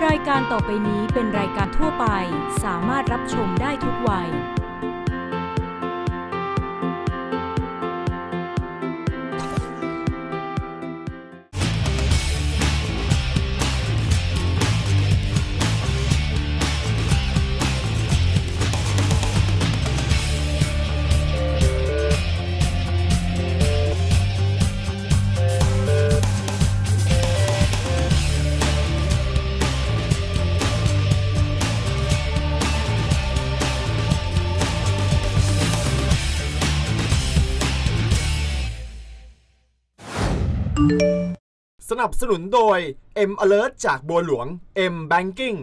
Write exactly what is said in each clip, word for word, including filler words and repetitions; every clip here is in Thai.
รายการต่อไปนี้เป็นรายการทั่วไปสามารถรับชมได้ทุกวัยสนับสนุนโดย M Alert จากบัวหลวง M Banking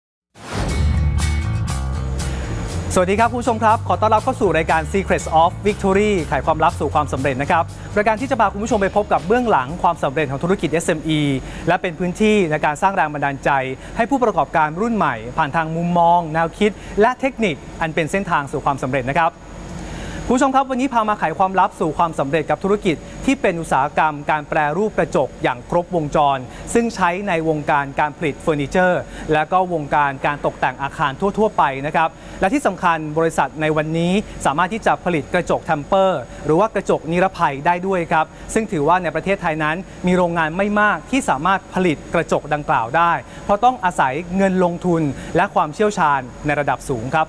สวัสดีครับผู้ชมครับขอต้อนรับเข้าสู่รายการ Secrets of Victory ไขความลับสู่ความสำเร็จนะครับรายการที่จะพาคุณผู้ชมไปพบกับเบื้องหลังความสำเร็จของธุรกิจ เอส เอ็ม อี และเป็นพื้นที่ในการสร้างแรงบันดาลใจให้ผู้ประกอบการรุ่นใหม่ผ่านทางมุมมองแนวคิดและเทคนิคอันเป็นเส้นทางสู่ความสำเร็จนะครับผู้ชมครับวันนี้พามาไขความลับสู่ความสำเร็จกับธุรกิจที่เป็นอุตสาหกรรมการแปรรูปกระจกอย่างครบวงจรซึ่งใช้ในวงการการผลิตเฟอร์นิเจอร์และก็วงการการตกแต่งอาคารทั่วๆไปนะครับและที่สำคัญบริษัทในวันนี้สามารถที่จะผลิตกระจกเทมเปอร์หรือว่ากระจกนิรภัยได้ด้วยครับซึ่งถือว่าในประเทศไทยนั้นมีโรงงานไม่มากที่สามารถผลิตกระจกดังกล่าวได้เพราะต้องอาศัยเงินลงทุนและความเชี่ยวชาญในระดับสูงครับ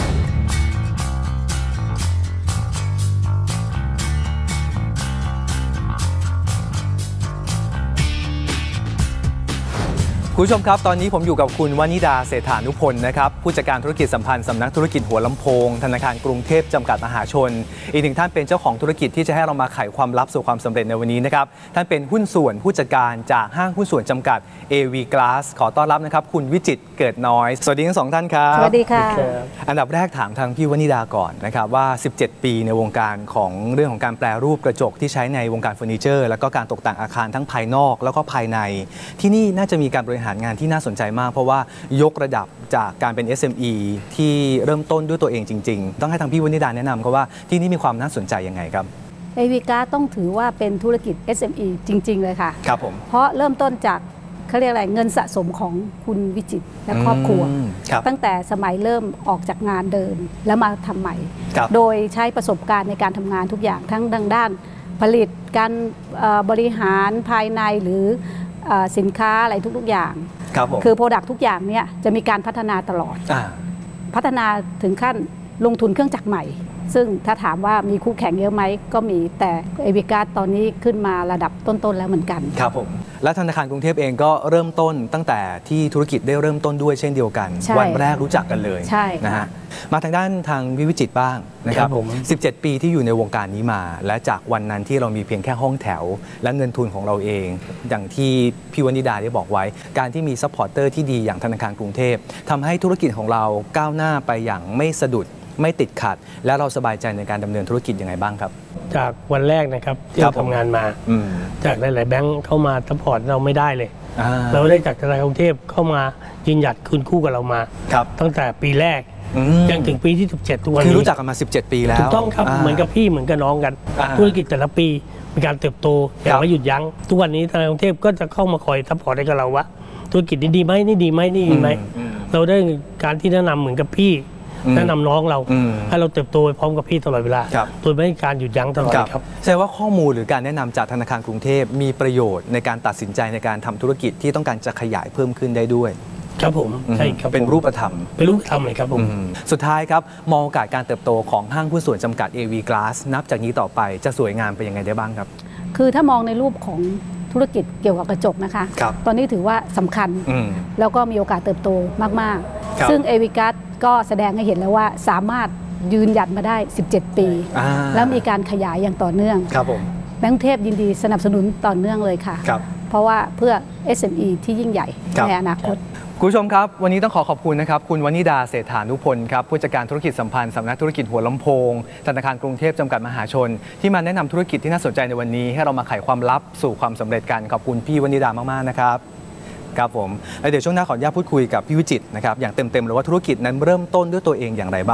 คุณผู้ชมครับตอนนี้ผมอยู่กับคุณวนิดาเศรษฐานุพลนะครับผู้จัดการธุรกิจสัมพันธ์สำนักธุรกิจหัวลำโพงธนาคารกรุงเทพจำกัดมหาชนอีกหนึ่งท่านเป็นเจ้าของธุรกิจที่จะให้เรามาไขความลับสู่ความสำเร็จในวันนี้นะครับท่านเป็นหุ้นส่วนผู้จัดการจากห้างหุ้นส่วนจำกัด เอ วี Glass ขอต้อนรับนะครับคุณวิจิตรเกิดน้อยสวัสดีทั้งสองท่านครับสวัสดีค่ะอันดับแรกถามทางพี่วนิดาก่อนนะครับว่าสิบเจ็ดปีในวงการของเรื่องของการแปรรูปกระจกที่ใช้ในวงการเฟอร์นิเจอร์แล้วก็การตกแต่งอาคารทั้งภายนอกแล้วก็ภายในที่นี่น่าจะมีการบริหารงานที่น่าสนใจมากเพราะว่ายกระดับจากการเป็น เอส เอ็ม อี ที่เริ่มต้นด้วยตัวเองจริงๆต้องให้ทางพี่วนิดาแนะนำครับว่าที่นี่มีความน่าสนใจยังไงครับเอ วี Glass ต้องถือว่าเป็นธุรกิจ เอส เอ็ม อี จริงๆเลยค่ะครับผมเพราะเริ่มต้นจากเขาเรียกอะไรเงินสะสมของคุณวิจิตรและครอบครัวตั้งแต่สมัยเริ่มออกจากงานเดิมแล้วมาทำใหม่โดยใช้ประสบการณ์ในการทำงานทุกอย่างทั้งทางด้านผลิตการบริหารภายในหรือสินค้าอะไรทุกๆอย่างคือโปรดักต์ทุกอย่างเนี่ยจะมีการพัฒนาตลอดพัฒนาถึงขั้นลงทุนเครื่องจักรใหม่ซึ่งถ้าถามว่ามีคู่แข่งเยอะไหมก็มีแต่ เอ วี Glass ตอนนี้ขึ้นมาระดับต้นๆแล้วเหมือนกันครับผมและธนาคารกรุงเทพเองก็เริ่มต้นตั้งแต่ที่ธุรกิจได้เริ่มต้นด้วยเช่นเดียวกันวันแรกรู้จักกันเลยใช่นะฮะมาทางด้านทางพี่วิจิตรบ้างนะครับสิบเจ็ดปีที่อยู่ในวงการนี้มาและจากวันนั้นที่เรามีเพียงแค่ห้องแถวและเงินทุนของเราเองอย่างที่พี่วนิดาได้บอกไว้การที่มีซัพพอร์ตเตอร์ที่ดีอย่างธนาคารกรุงเทพทำให้ธุรกิจของเราก้าวหน้าไปอย่างไม่สะดุดไม่ติดขัดและเราสบายใจในการดำเนินธุรกิจยังไงบ้างครับจากวันแรกนะครับที่เราทำงานมาจากหลายๆแบงค์เข้ามาซัพพอร์ตเราไม่ได้เลยเราได้จากธนาคารกรุงเทพเข้ามายืนหยัดคืนคู่กับเรามาตั้งแต่ปีแรกยังถึงปีที่สิบเจ็ดทุกวันนี้คือรู้จักกันมาสิบเจ็ดปีแล้วถูกต้องครับเหมือนกับพี่เหมือนกับน้องกันธุรกิจแต่ละปีมีการเติบโตอย่างไม่หยุดยั้งทุกวันนี้ธนาคารกรุงเทพก็จะเข้ามาคอยซัพพอร์ตให้กับเราว่าธุรกิจนี้ดีไหมนี่ดีไหมนี่ดีไหมเราได้การที่แนะนำเหมือนกับพี่แนะนำน้องเราให้เราเติบโตไปพร้อมกับพี่ตลอดเวลาโดยไม่ให้การหยุดยั้งตลอดครับแสดงว่าข้อมูลหรือการแนะนำจากธนาคารกรุงเทพมีประโยชน์ในการตัดสินใจในการทำธุรกิจที่ต้องการจะขยายเพิ่มขึ้นได้ด้วยครับผมใช่ครับเป็นรูปธรรมเป็นรูปธรรมเลยครับผมสุดท้ายครับมองโอกาสการเติบโตของห้างหุ้นส่วนจำกัด เอ วี Glass นับจากนี้ต่อไปจะสวยงามไปยังไงได้บ้างครับคือถ้ามองในรูปของธุรกิจเกี่ยวกับกระจกนะคะตอนนี้ถือว่าสำคัญแล้วก็มีโอกาสเติบโตมากๆซึ่ง เอ วี Glass ก็แสดงให้เห็นแล้วว่าสามารถยืนหยัดมาได้สิบเจ็ดปีแล้วมีการขยายอย่างต่อเนื่องแบงก์กรุงเทพยินดีสนับสนุนต่อเนื่องเลยค่ะเพราะว่าเพื่อ เอส เอ็ม อี ที่ยิ่งใหญ่ในอนาคตคุณผู้ชมครับวันนี้ต้องขอขอบคุณนะครับคุณวนิดาเศรษฐานุพลครับผู้จัดการธุรกิจสัมพันธ์สำนักธุรกิจหัวลำโพงธนาคารกรุงเทพจำกัดมหาชนที่มาแนะนำธุรกิจที่น่าสนใจในวันนี้ให้เรามาไขความลับสู่ความสำเร็จกันขอบคุณพี่วนิดามากๆนะครับครับผมแล้วเดี๋ยวช่วงหน้าขออนุญาตพูดคุยกับพี่วิจิตรนะครับอย่างเต็มๆเลยว่าธุรกิจนั้นเริ่มต้นด้วยตัวเองอย่างไรบ้าง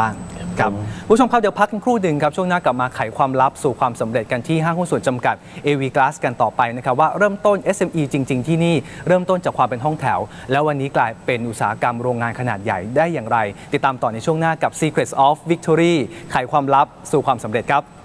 ครับผู้ชมครับเดี๋ยวพักกันครู่หนึ่งครับช่วงหน้ากลับมาไขความลับสู่ความสำเร็จกันที่ห้างหุ้นส่วนจำกัด เอ วี Glass กันต่อไปนะครับว่าเริ่มต้น เอส เอ็ม อี จริงๆที่นี่เริ่มต้นจากความเป็นห้องแถวแล้ววันนี้กลายเป็นอุตสาหกรรมโรงงานขนาดใหญ่ได้อย่างไรติดตามต่อในช่วงหน้ากับ Secrets of Victory ไขความลับสู่ความสำเร็จครับ